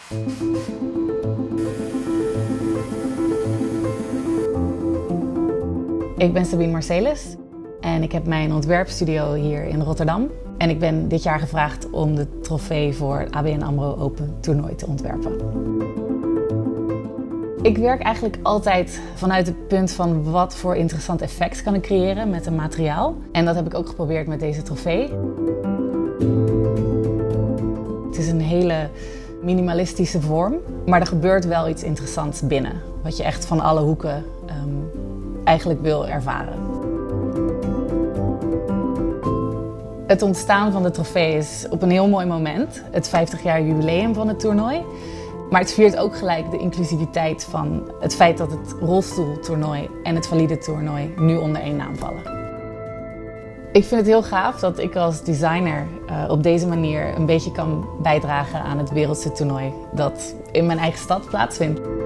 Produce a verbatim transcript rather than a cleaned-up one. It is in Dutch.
Ik ben Sabine Marcelis en ik heb mijn ontwerpstudio hier in Rotterdam. En ik ben dit jaar gevraagd om de trofee voor het A B N AMRO Open toernooi te ontwerpen. Ik werk eigenlijk altijd vanuit het punt van wat voor interessant effect kan ik creëren met een materiaal. En dat heb ik ook geprobeerd met deze trofee. Het is een hele minimalistische vorm, maar er gebeurt wel iets interessants binnen. Wat je echt van alle hoeken um, eigenlijk wil ervaren. Het ontstaan van de trofee is op een heel mooi moment, het vijftig jaar jubileum van het toernooi. Maar het viert ook gelijk de inclusiviteit van het feit dat het rolstoeltoernooi en het valide toernooi nu onder één naam vallen. Ik vind het heel gaaf dat ik als designer uh, op deze manier een beetje kan bijdragen aan het wereldse toernooi dat in mijn eigen stad plaatsvindt.